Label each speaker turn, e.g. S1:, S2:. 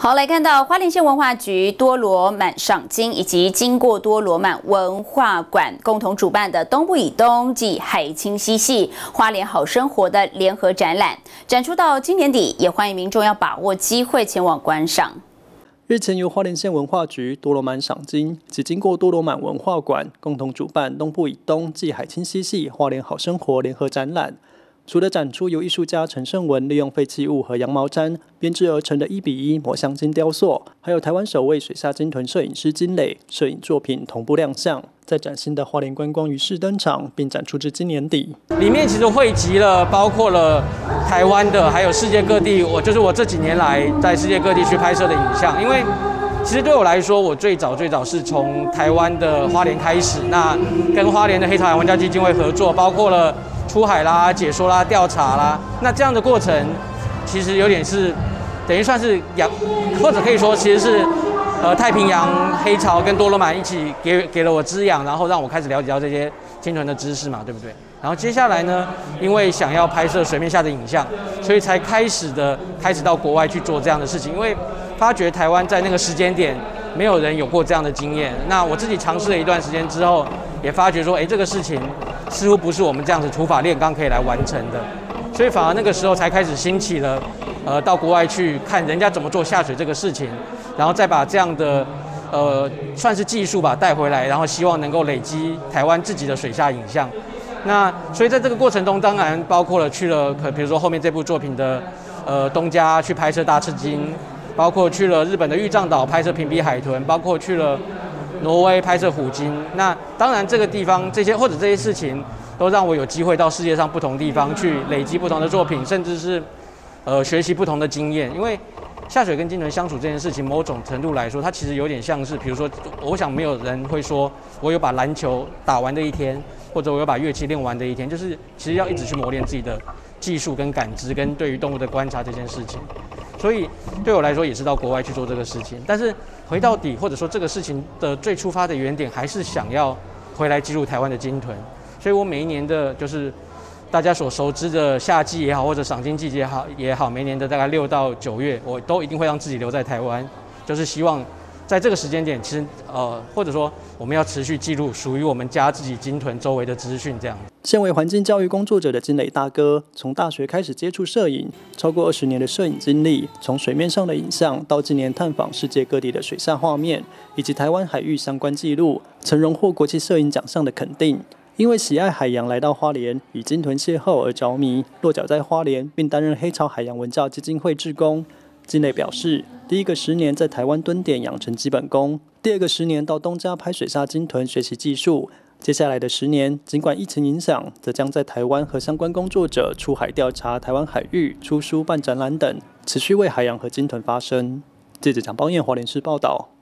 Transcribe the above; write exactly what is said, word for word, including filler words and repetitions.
S1: 好，来看到花莲县文化局多罗满赏金以及经过多罗满文化馆共同主办的东部以东暨海清溪系花莲好生活的联合展览，展出到今年底，也欢迎民众要把握机会前往观赏。
S2: 日前由花莲县文化局多罗满赏金及经过多罗满文化馆共同主办东部以东暨海清溪系花莲好生活联合展览。除了展出由艺术家陈胜文利用废弃物和羊毛毡编织而成的一比一抹香鲸雕塑，还有台湾首位水下鲸豚摄影师金磊摄影作品同步亮相，在崭新的花莲观光鱼市登场，并展出至今年底。
S3: 里面其实汇集了包括了台湾的，还有世界各地，我就是我这几年来在世界各地去拍摄的影像。因为其实对我来说，我最早最早是从台湾的花莲开始，那跟花莲的黑潮海文教基金会合作，包括了出海啦、解说啦、调查啦，那这样的过程其实有点是等于算是养，或者可以说其实是呃太平洋黑潮跟多罗满一起给给了我滋养，然后让我开始了解到这些鲸豚的知识嘛，对不对？然后接下来呢，因为想要拍摄水面下的影像，所以才开始的开始到国外去做这样的事情，因为发觉台湾在那个时间点没有人有过这样的经验。那我自己尝试了一段时间之后，也发觉说，哎，这个事情似乎不是我们这样子土法炼钢可以来完成的，所以反而那个时候才开始兴起了，呃，到国外去看人家怎么做下水这个事情，然后再把这样的呃算是技术吧带回来，然后希望能够累积台湾自己的水下影像。那所以在这个过程中，当然包括了去了，比如说后面这部作品的呃东家去拍摄大赤鲸，包括去了日本的玉藏岛拍摄平鼻海豚，包括去了挪威拍摄虎鲸。那当然这个地方这些或者这些事情，都让我有机会到世界上不同地方去累积不同的作品，甚至是呃学习不同的经验。因为下水跟鲸豚相处这件事情，某种程度来说，它其实有点像是，比如说，我想没有人会说我有把篮球打完的一天，或者我有把乐器练完的一天，就是其实要一直去磨练自己的技术跟感知，跟对于动物的观察这件事情。所以对我来说，也是到国外去做这个事情。但是回到底，或者说这个事情的最出发的原点，还是想要回来记录台湾的鲸豚。所以我每一年的，就是大家所熟知的夏季也好，或者赏鲸季节也好，也好，每年的大概六到九月，我都一定会让自己留在台湾，就是希望在这个时间点，其实呃，或者说我们要持续记录属于我们家自己鲸豚周围的资讯，这样。
S2: 身为环境教育工作者的金磊大哥，从大学开始接触摄影，超过二十年的摄影经历，从水面上的影像到今年探访世界各地的水下画面，以及台湾海域相关记录，曾荣获国际摄影奖项的肯定。因为喜爱海洋来到花莲，与鲸豚邂逅而着迷，落脚在花莲，并担任黑潮海洋文教基金会志工。金磊表示，第一个十年在台湾蹲点养成基本功，第二个十年到东家拍水下鲸豚学习技术，接下来的十年，尽管疫情影响，则将在台湾和相关工作者出海调查台湾海域、出书办展览等，持续为海洋和鲸豚发声。记者蒋邦彦华联市报道。